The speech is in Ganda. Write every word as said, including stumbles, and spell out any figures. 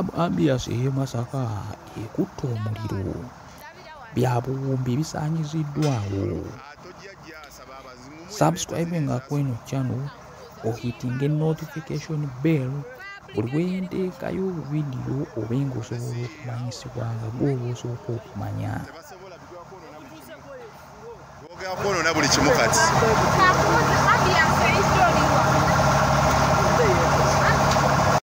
Ambiance ye Masaka Ekutte Omuliro bya buwumbi bisaanyiziddwawo. Subscribe nga kweno channel ohitinge notification bell buli wenteekayo video oba ng'osobola okumanyisibwa nga gw'oba osooka okumanya. Buli kimu kati.